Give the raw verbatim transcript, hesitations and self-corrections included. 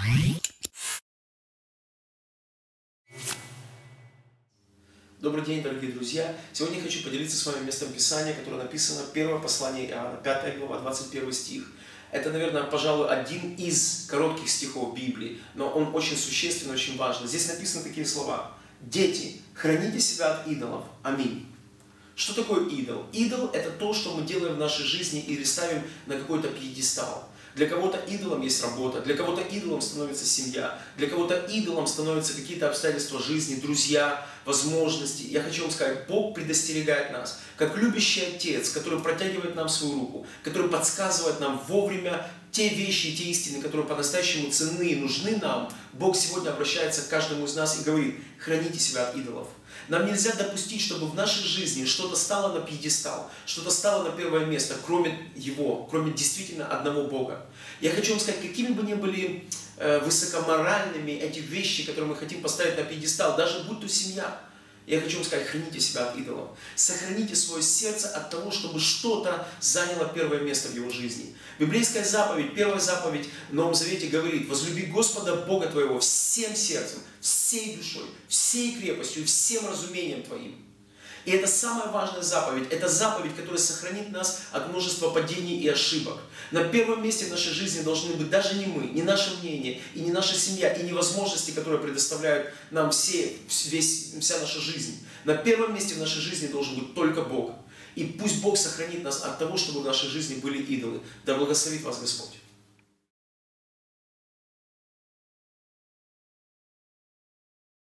Добрый день, дорогие друзья! Сегодня я хочу поделиться с вами местом Писания, которое написано в первом послании Иоанна, пятая глава, двадцать первый стих. Это, наверное, пожалуй, один из коротких стихов Библии, но он очень существенный, очень важный. Здесь написаны такие слова: «Дети, храните себя от идолов. Аминь». Что такое идол? Идол – это то, что мы делаем в нашей жизни или ставим на какой-то пьедестал. Для кого-то идолом есть работа, для кого-то идолом становится семья, для кого-то идолом становятся какие-то обстоятельства жизни, друзья, возможности. Я хочу вам сказать, Бог предостерегает нас, как любящий Отец, который протягивает нам свою руку, который подсказывает нам вовремя те вещи и те истины, которые по-настоящему ценны и нужны нам. Бог сегодня обращается к каждому из нас и говорит: храните себя от идолов. Нам нельзя допустить, чтобы в нашей жизни что-то стало на пьедестал, что-то стало на первое место, кроме Его, кроме действительно одного Бога. Я хочу вам сказать, какими бы ни были э, высокоморальными эти вещи, которые мы хотим поставить на пьедестал, даже будь то семья, я хочу вам сказать, храните себя от идолов. Сохраните свое сердце от того, чтобы что-то заняло первое место в его жизни. Библейская заповедь, первая заповедь в Новом Завете говорит: возлюби Господа Бога твоего всем сердцем, всей душой, всей крепостью, всем разумением твоим. И это самая важная заповедь. Это заповедь, которая сохранит нас от множества падений и ошибок. На первом месте в нашей жизни должны быть даже не мы, не наше мнение, и не наша семья, и не возможности, которые предоставляют нам все, весь, вся наша жизнь. На первом месте в нашей жизни должен быть только Бог. И пусть Бог сохранит нас от того, чтобы в нашей жизни были идолы. Да благословит вас Господь.